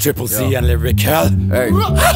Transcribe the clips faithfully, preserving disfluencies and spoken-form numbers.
Triple Z and Lyrikel. Hey.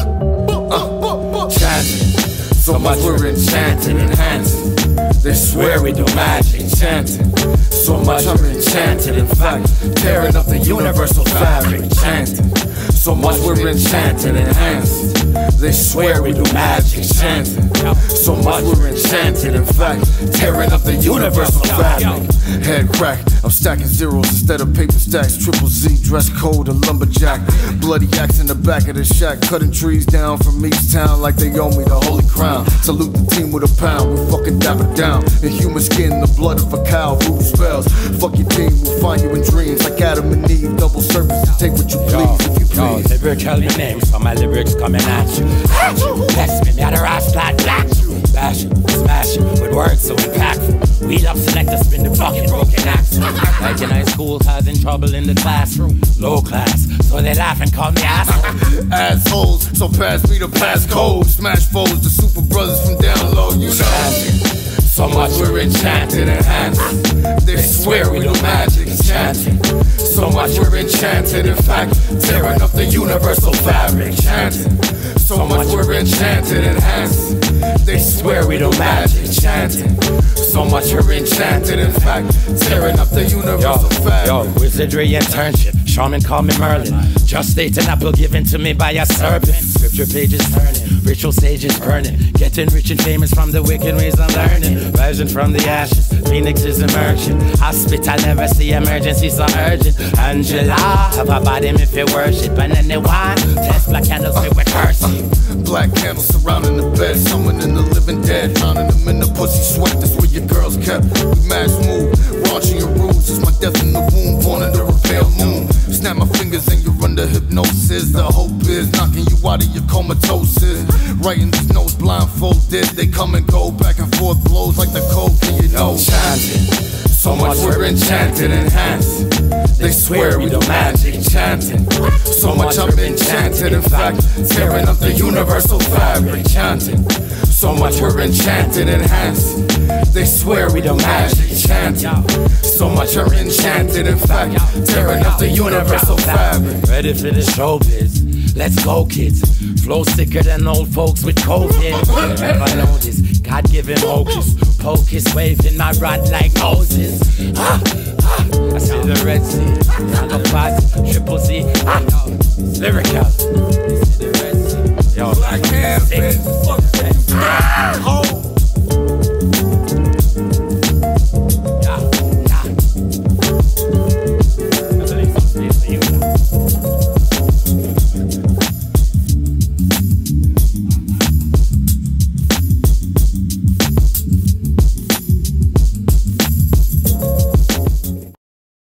uh, Enchanted. So much we're enchanted, enhanced. They swear we do magic, enchanted. So much I'm enchanted, in fact, tearing up the universal fabric, enchanted. So much we're enchanted, enhanced. They swear we do magic, enchanted. So much we're enchanted, in fact, tearing up the universal fabric. Head crack, I'm stacking zeros instead of paper stacks. Triple Z, dress code, a lumberjack. Bloody axe in the back of the shack, cutting trees down from East Town like they owe me the holy crown. Salute the team with a pound, we fucking dapper down. In human skin, the blood of a cow, voodoo spells. Fuck your team, we'll find you in dreams like Adam and Eve. Double service, take what you please, if you please. Yo, Lyrikel, your name, so my lyrics coming at you. At you, bless me, me at a ass flat, black you. Bash you, smash you, with words so impactful. We love select to spin the fucking broken axe. Like in high school, causing trouble in the classroom. Low class, so they laugh and call me asshole. Assholes, so pass me the passcode. Smash foes, the super brothers from down low, you know. So much we're enchanted, enhanced. They swear we do magic, enchanted. So much we're enchanted, in fact, tearing up the universal fabric, enchanted. So much we're enchanted, enhanced. They swear we do magic, enchanted. So much we're enchanted, in fact, tearing up the universal yo, fabric. Yo, wizardry internship, shaman call me Merlin. Just ate an apple given to me by a serpent. Scripture pages turning, ritual sages burning. Getting rich and famous from the wicked ways I'm learning. Rising from the ashes, phoenix is emerging. Hospital never see emergency so urgent. Angela, have a body if you worship. And then they want test black candles uh, with cursing. Black candles surrounding the bed, someone in the living dead, drowning them in the pussy sweat. That's where your girls kept. We mass move, launching your rules. It's my death in the womb, born in the pale moon. Snap my fingers and you're under hypnosis. The hope is knocking you out of your comatosis. Writing these notes blindfolded, they come and go back and forth, blows like the cold can you know. Enchanted. So much we're enchanted, enhanced. They swear we do magic, enchanted. So much I'm enchanted, in fact, tearing up the universal fabric, enchanted. So much we're enchanted, enhanced. They swear we do magic, enchanted. So much I'm enchanted, in fact, tearing up the universal fabric. Ready for the showbiz? Let's go, kids. Flow sicker than old folks with COVID. Never know this God-given hocus pocus, waving my rod like Moses. Ah, ah, I see the Red Sea, round of party, Triple Z, ah, Lyrikel.